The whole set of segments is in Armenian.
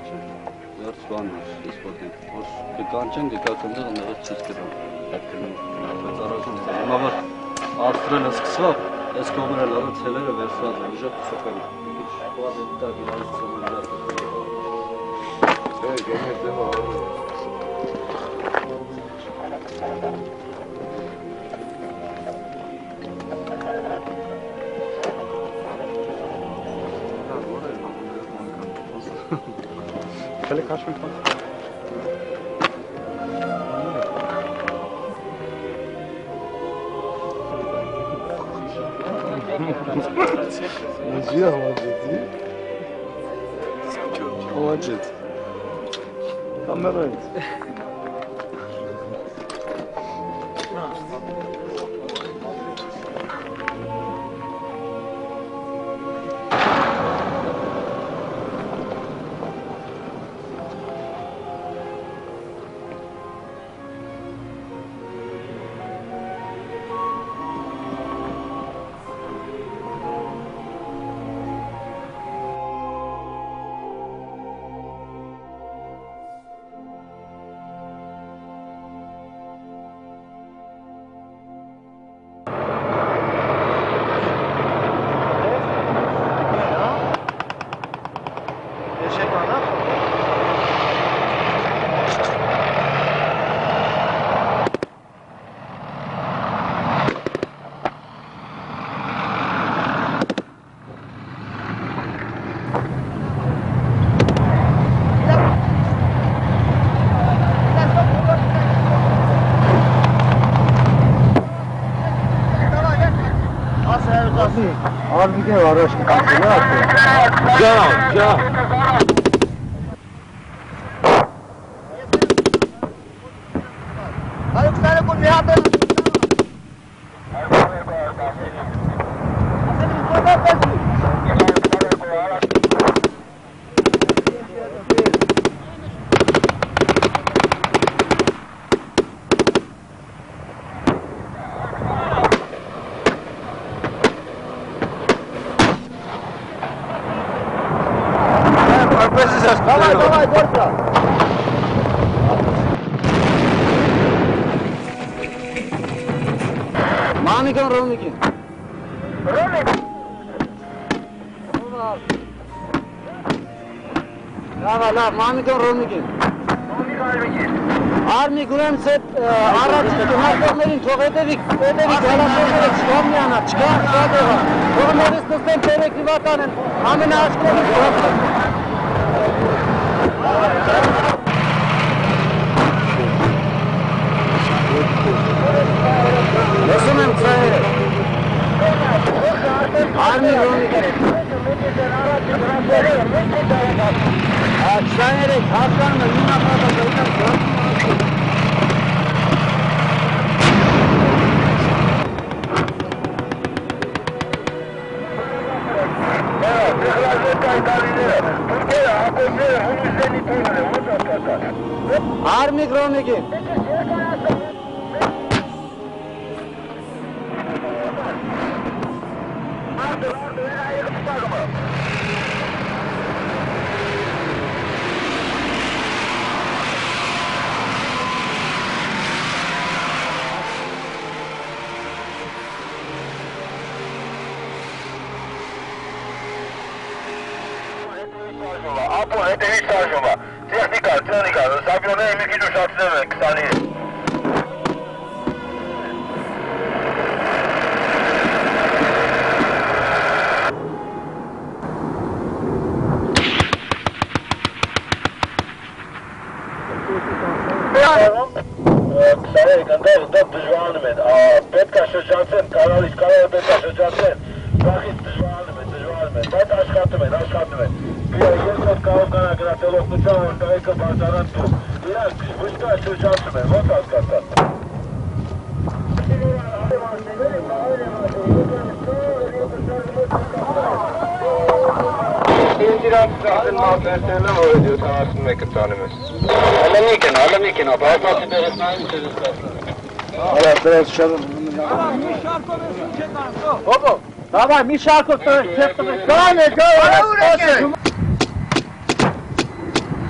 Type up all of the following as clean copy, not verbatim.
Ganchen. Wörts waren das Wort. Was die Ganchen gekauft haben, das ist genau. Das war auch schon. Aber Australien ist gesagt, es kommen alle Zellen, wer sagt, ich habe gesagt, ich war da genau so gesagt. Ja, gehen wir da mal. Quelle kannst du mit Muzia hawajeti. Hawajeti. Kamera. Army के वारस जाओ अरे सारे को यहाँ पे Давай, быстро! Мамикин, Ромикин. Ромик! La, Mamikin, Romikин. Army Gulen set, araçlı günahlarının çok edevik, yalanlarını çıkarmayana, çıkartmadığı. Onları sistem terekli vatanın, amine aşkları çıkartmadığı. Listen and say it. Army running it. Sayerek, Hakan'la Yunan'la da Army ground again. Apo, это есть Сажева. Техника, Сабионе, Микиду Шапсене, Ксани. Ксани, Кандел, Доб Дежванмен, Петка Шачанцен, Каралис, Петка Шачанцен, Бахис Дежванмен, Бета Ашхатмен. Երկրորդ կարող գնահատելօգնության կայքը բարձրանալու։ Իրանք վստահ շրջանում են, ո՞նց հասկացած։ Իրանք ծախսեն մատներն են, որ 71-ը տանում ես։ Ալամիկեն, ապահովացի դերս նայում չես կասում։ Ալա, դերս շարում։ Հոբո, давай, Мишарков, то есть, Ганя,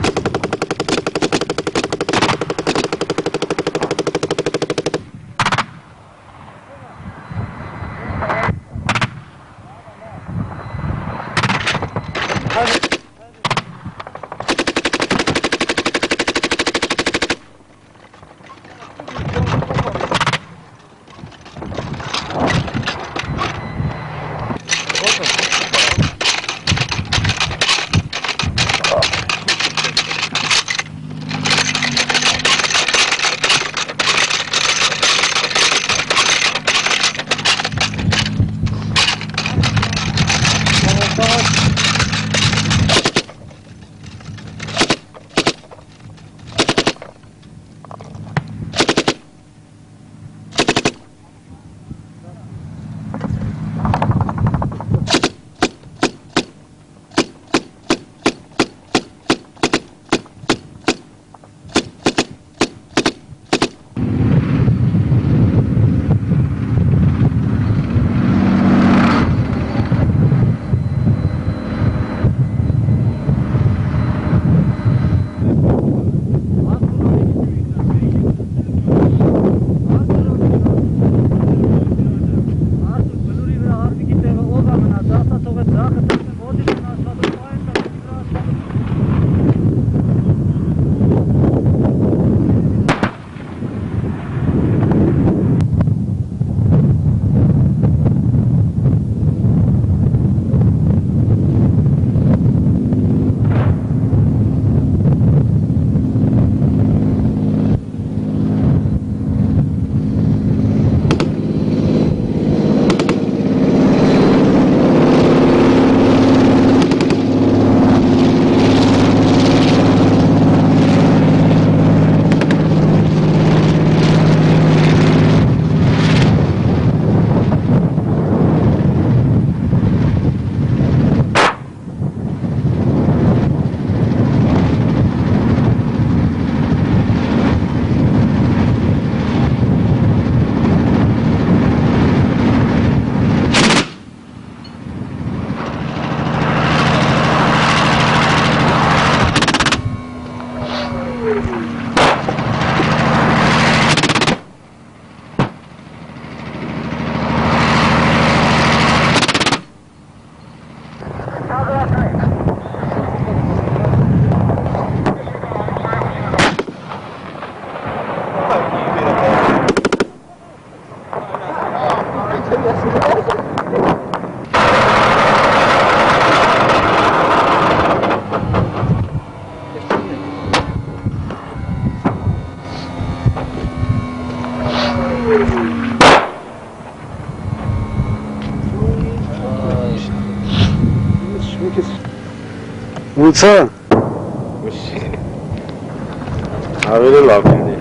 Uça. Avere l'occhio.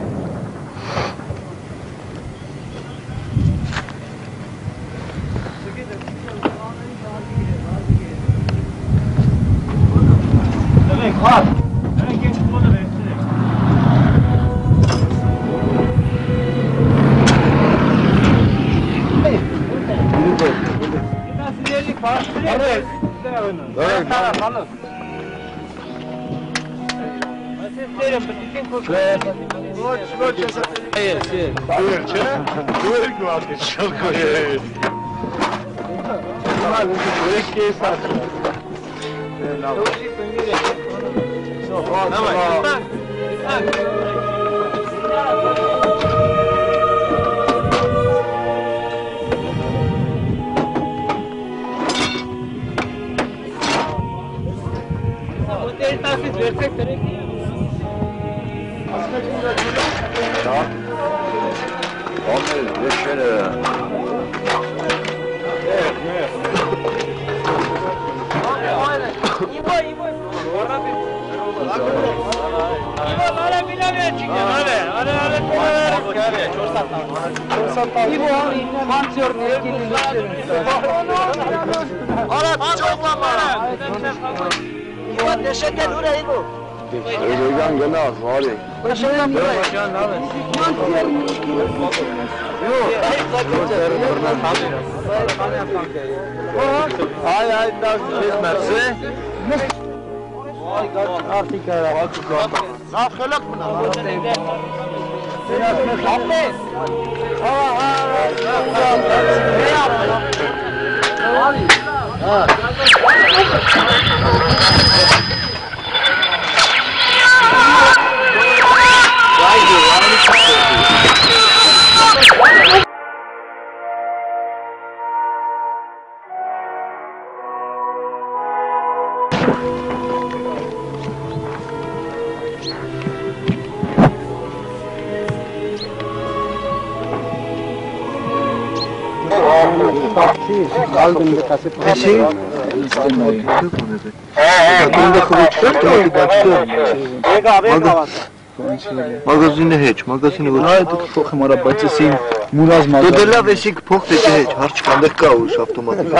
Magazine heç, magazine ոչ։ Ay դուք փոխեմ արա, բայց էսին մուրազ մազա։ Դու դե լավ էսիկ փոխ դե հետ, հարց կանդեր կա ուշ ավտոմատիկ։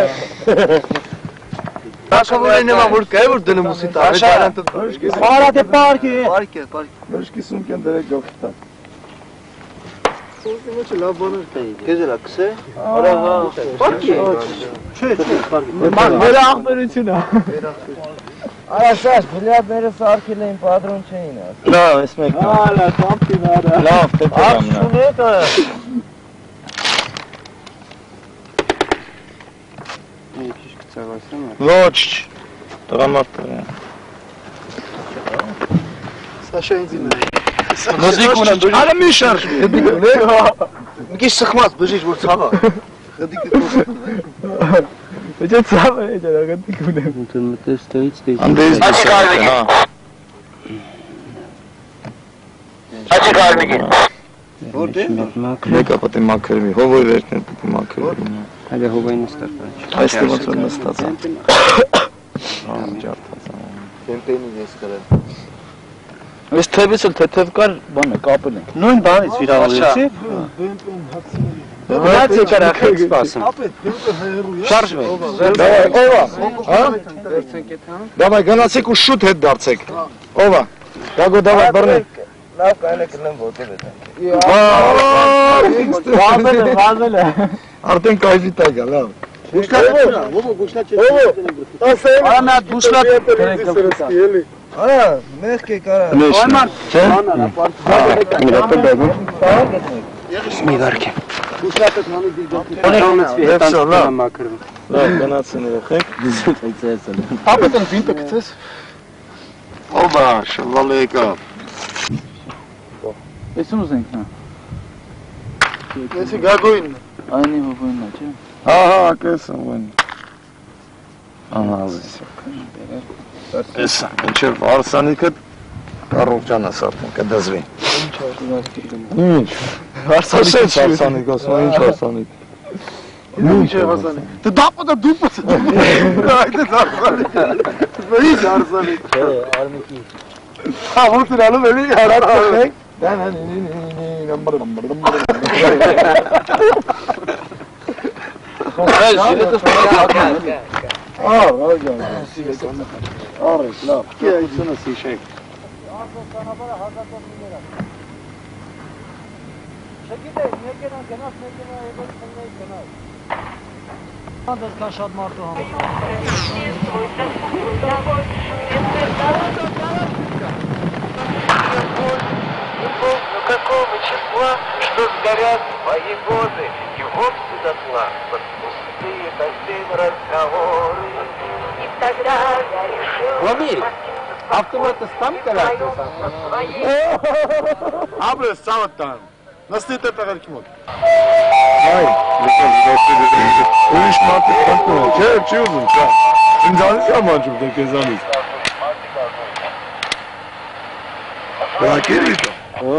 Աշավորին եմ որ կա որ դնում ուսի տա։ Արա դե պարկի։ Պարկ է։ Մշկի սումքեն դրեք գողտա։ Ոչ լավ բաներ կա։ Քեզ էլա քսե։ Արա հա։ Պարկի։ Չէ, պարկի։ Մեր ախբերությունա։ Արասաշ, բլյադները սարքել էին, պատրոն չէին ասել։ Լավ, ես մեկ։ Ալա, կամպին արա։ Լավ, պետք է ամնա։ Շունեկը։ Ոչ, տղամարդ է։ Սաշա ինձ իմ է։ Նոդիկ ունեմ, արա մի շարժ։ Մի քիչ սխմած բժիշկ որ ցավա։ Հդիկը կողմ։ Ոչ ցավ է, ջրագտիկ ունեմ։ Դու մտես տեից տեից։ Անդեից դիսա, հա։ Աչիկ արմիկին։ Որտե՞ղ։ Մեկը պետք է մաքրվի, հովոյ վերջն պետք է մաքրվի։ Հայը հովային ստացած։ Այստեղ ոնց որ նստած է։ Հա, ջարդած է։ Կեմպեյնին ես գրել։ Այս թեբից էլ թեթև կար, բան է, կապել ենք։ Նույն բանից վիրավորեցի։ Բայց եկար ախեք սպասեմ։ Շարժվե։ Ովա, հա? Դավայ գնացեք ու շուտ հետ դարձեք։ Ովա։ Գագո դավայ բռնի։ Լավ կայել է կնեմ ոտել է։ Վազել է։ Արդեն կայվի տա գա, լավ։ Գուշտա, ո՞ո գուշտա չէ։ Անա դուշլատ դրեք գլխի։ Արա, մեղք է կարա։ Այման, Մի վարքի։ Գուշտը նամի դիգոթի։ Եվսո, լավ։ Մաքրվում։ Լավ, գնացին երեխեք։ ապետն վինտը գցես։ Ովա, շվալը եկավ։ Էս ում զենք նա։ Էսի գագոյին։ Այնի հովինն է, չէ։ Հա, հա, կեսը ուն։ Ահա, էսա, ինչև հարսանիքը առողջան ասատն կդզվի։ Ինչ, հարսանիք հարսանիք, ասում է ինչ հարսանիք։ Ինչ է հասանիք։ Դե դապը դուպս։ Այդը հարսանիք։ Ինչ հարսանիք։ Չէ, արմիկի։ Հա, ոնց էր անում էլի հարացնենք։ Արեք, լավ, կեայցունը սիշեք։ Չգիտես, մեկենան գնաց, մեկենան եկոց խնդրեի գնաց։ Անդես կա շատ մարդու Ну какого числа, что сгорят мои годы, и вовсе дотла под пустые совсем разговоры. И тогда я решил... Ромил, автоматы там կարած Աբրես ծավտ տան, նստի տե տղերքի մոտ։ Ուրիշ մարդիկ պատնում են, չէ, չի ուզում, կա։ Ինձանից կա մանջում դե կեզանից։ Բրակերի տա։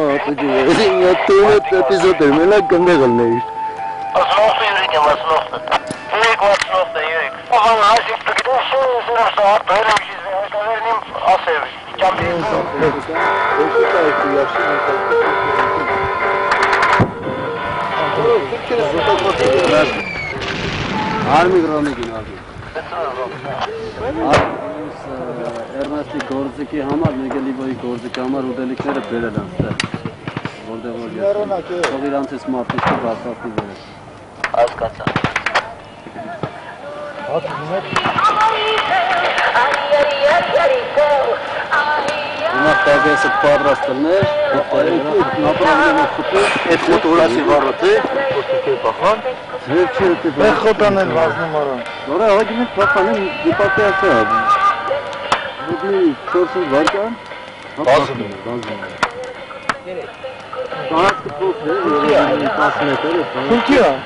էպիզոդ էր, մենակ գնդեղլն էիր։ Основно, Юрий, основно. Юрик, основно, Юрик. Ага, Асик, ты где все, что отправим, наверное, асер. Արմիկ Ռոմիկին ալի։ Էրնաստի գործիքի համար, Մեգելիվոյի գործիքի համար ուտելիքները բերել են ստեղ։ Որտեղ որ ես։ Թող իրանցից մարդուստը բացատի վերել։ Հասկացա։ Հիմա տագեսը պատրաստելներ, նապրավները խուտի, Այդ ֆոտոգրաֆի վառոտ է, փոստիկի պախան։ Բեղ խոտան են վազնում արան։ Որը հագին է պախանին դիպատիացա։ Դուգի 4 վարկան։ Բազում է։ Բացը փոքր է, 10 մետր է։ Քունքի է։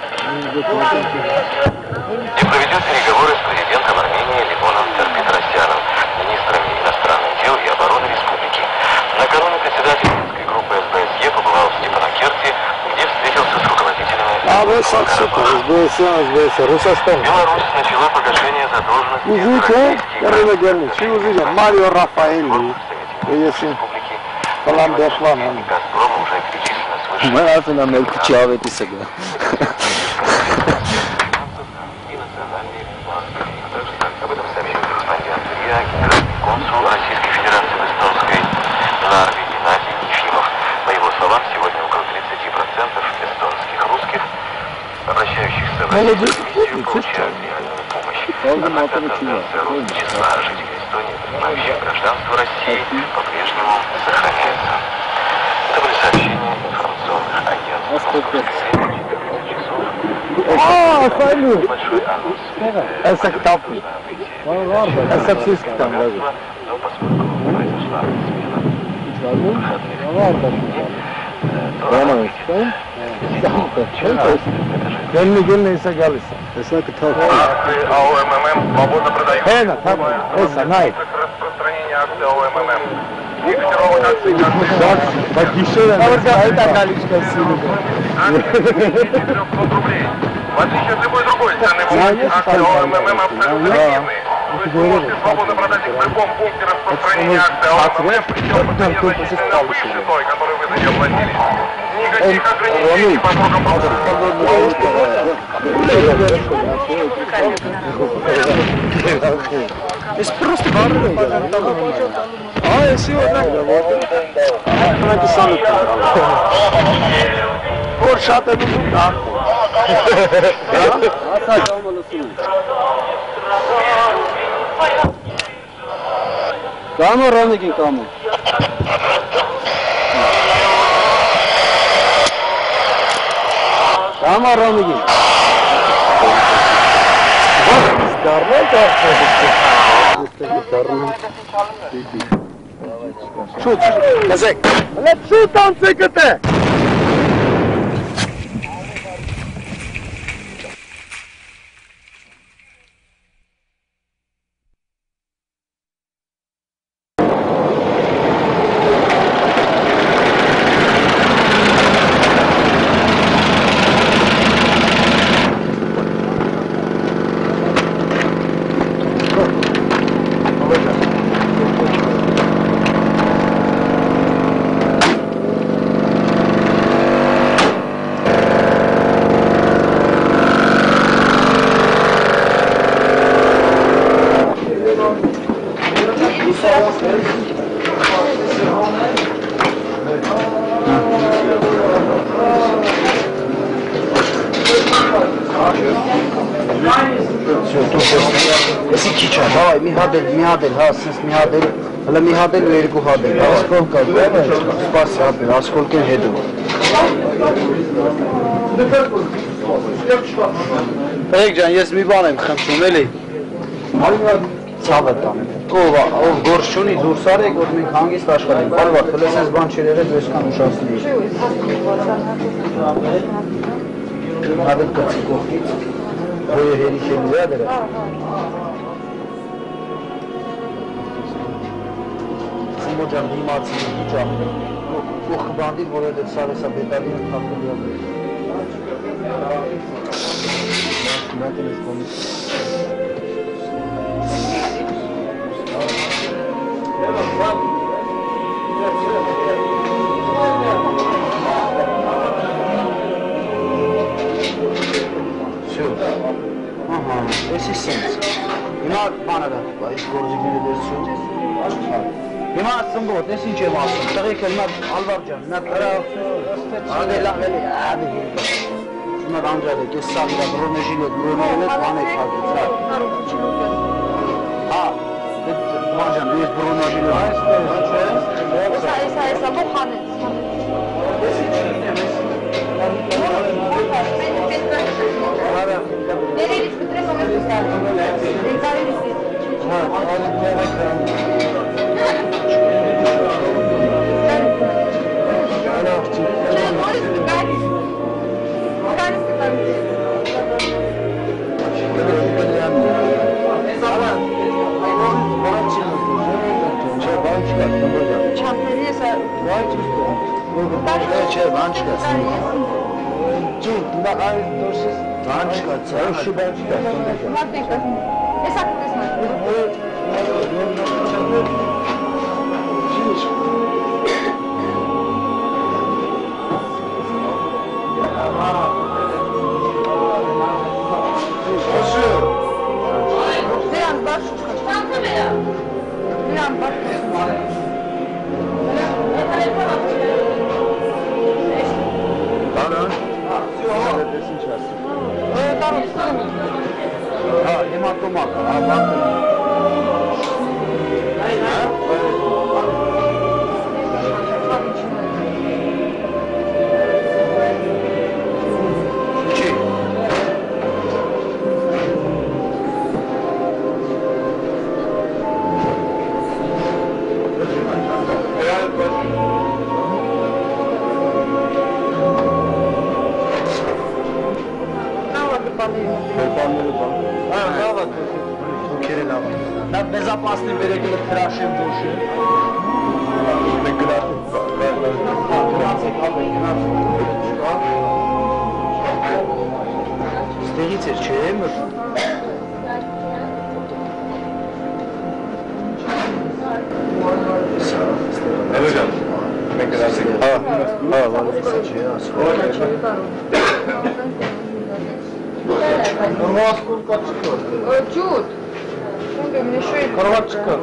И проведет переговоры с президентом Армении Левоном Петросяном, министрами иностранных дел и обороны республики. Накануне председатель минской группы СБСЕ побывал в Степанакерте, где встретился с руководителями. Беларусь начала погашение задолженности Չի ուզի ջան, Մարիո Ռաֆայելի։ республики. «Газпрома» уже перечислено свыше. Mən artıq mən küçə aveti səgə. Об этом сообщил корреспондент РИА, генеральный консул Российской Федерации в Эстонской Нарве Геннадий Ефимов. По его словам, сегодня около 30% эстонских русских, обращающихся в Россию, получают реальную помощь. Однако тенденция роста числа жителей Эстонии, принимающих гражданство России, по-прежнему сохраняется. Это были сообщения информационных агентств. Файлю. Большой анонс. Это ктапы. Это все там даже. Но поскольку произошла смена Gelme ise gelirse. акции АОММ свободно продают. Esa, nay. Распространение акций АОММ. Фиксировок акций Bak gişeler. Ayda kalışta sürüyor. 300 рублей. В отличие от любой другой ценной бумаги, акции ОММ абсолютно ликвидны. То есть вы можете свободно продать их в любом пункте распространения акций ОММ, причем по цене значительно выше той, которую вы за нее платили. Никаких ограничений по срокам Es просто barrio. Ay, sí, ¿verdad? Una que sale. Por şata bu da. Sadece olmalısınız. Kamo Ramikin kamo. Kamo Ramikin. Şut. Kazak. Let shoot on sekete. Esi kicha, davay mihadel, ha, siz mihadel, hala mihadel ve ergu hadel. Askolka, spasi hadel, askolken hedu. Pekcan, yes mibanayım xamşumeli. Ցավտան։ Ով գործունի դուրս արեք, որ մենք հանգիստ աշխատենք։ Բարվատ, հլսես բան չերերես այսքան ուշացնի։ Հադել կացի կողքից, որ հերի շելի վրա դրա։ Սիմո ջան դիմացի իջա։ Ու խբանդի, որ այդ սարեսա բետալին թակելի ով։ Մատին ես կոմից։ Все. Ага, this is sense. Հիմա բանը դա, այս գործիքները դերցում։ Հիմա ասում որ, ես ինչ եմ ասում, տղեկ էլ նա ալվար ջան, նա դրա ադելաղելի, Հիմա անջալեք, ես սաղ իրա բրոնեժին հետ բրոներել հետ բան եք հագից, հա։ Բանջան, դու ես բրոնեժին հետ Եսա բոխանեց։ Ներելից կտրեմ ով ես ստար։ Ինքարելիս ես։ Չամպերի եսա։ Չէ, բան չկա։ Ջի, նա այս դոշից բան չկա, ծաշի բան չկա։ Մատնեք ասում։ Եսա կտեսնակ։ Դրան բաշ չկա։ Դրան բաշ չկա։ Հա, հիմա տոմակ, հա, բանտը։ Չի։ Na bezopasný берегли крашим души. Ստեղից էր, չէ՞ մրտ։ Էլոջան, մենք գրասենք։ Լալիսա չէ, ասում։ Чуд. Мне еще и Кроватчика.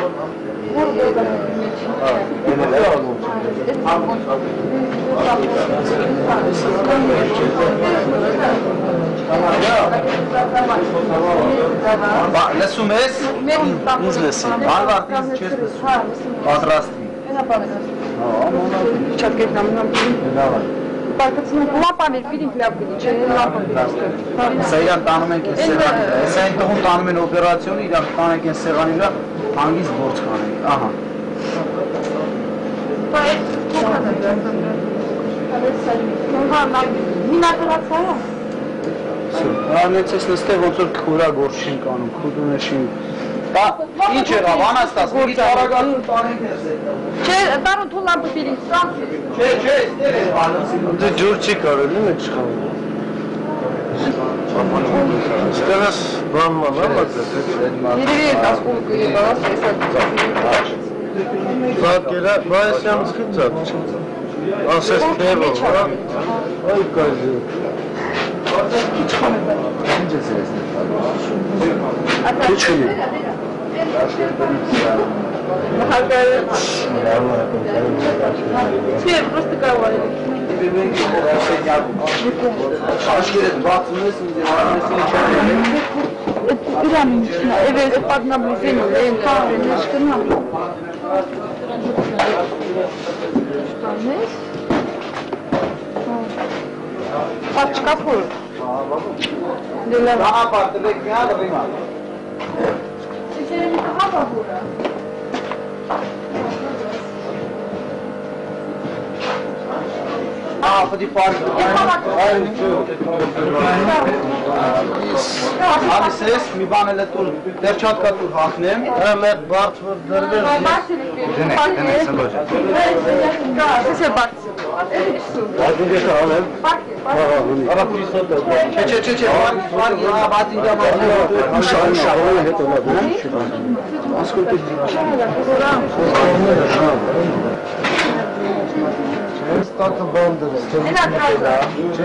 Լսում ես։ Ինձ լսի։ Բանվարդ ինձ չես լսում։ Պատրաստի։ Չատկետ նամնամ։ Դավայ։ Պարկացնում լապան էր, պիրին լապ գնի, չէ, լապան։ Սա իրան տանում ենք այս սեղանի։ Սա այն տղուն տանում են օպերացիոնը, իրան տանենք այս սեղանի վրա, հանգիստ գործ կանենք։ Ահա։ Պա այդ թոքան է դարձան։ Մինակրացայա։ Հանեց ես նստեղ ոնց որ քուրա գործին կանում, քուդունեշին։ Դա ինչ եղավ, Անաստաս, մի տարագալու տանենք ես այդ։ Չէ, տանու թուլան պիրին, սրանք։ Չէ, ստեղ է բանասին։ Դե ջուր չի կարելի մեկ չխաղում։ Ստեղս բանման, Երևի է ասկուլկը եղավ,եսա Զատկերա, բայասյան սկիծատ։ Ասես թևով, հա։ Այ կայզի։ Ինչ ես ես։ Ինչ ունի։ Չէ, պրոստը կարող է։ Աշխերդ բացում ես ինձ Իրան ինչնա, էվես պատնաբույզին ու են կավեն աշկնա։ Շտանես։ Պաչկա փոր։ Դելավ։ Ահա պարտելեք միա դրիմա։ Չիչերը մի տղա բուրը։ Ահա պտի պարկ։ Ալիս ես մի բան էլ տուր, դեր չատկա տուր հախնեմ։ Հա մեր բարդ որ դրվեր։ Սեսե բարձ։ Բազինգ է անեմ։ Արա պիսոտ է։ Չէ, պարկ, բազինգա մազինգա։ Շահորը հետո նա դու։ Ասկոլտի։ Ստակը բանդը։ Էլա դրայլա։ Չէ,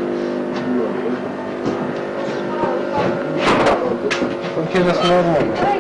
Porque eles não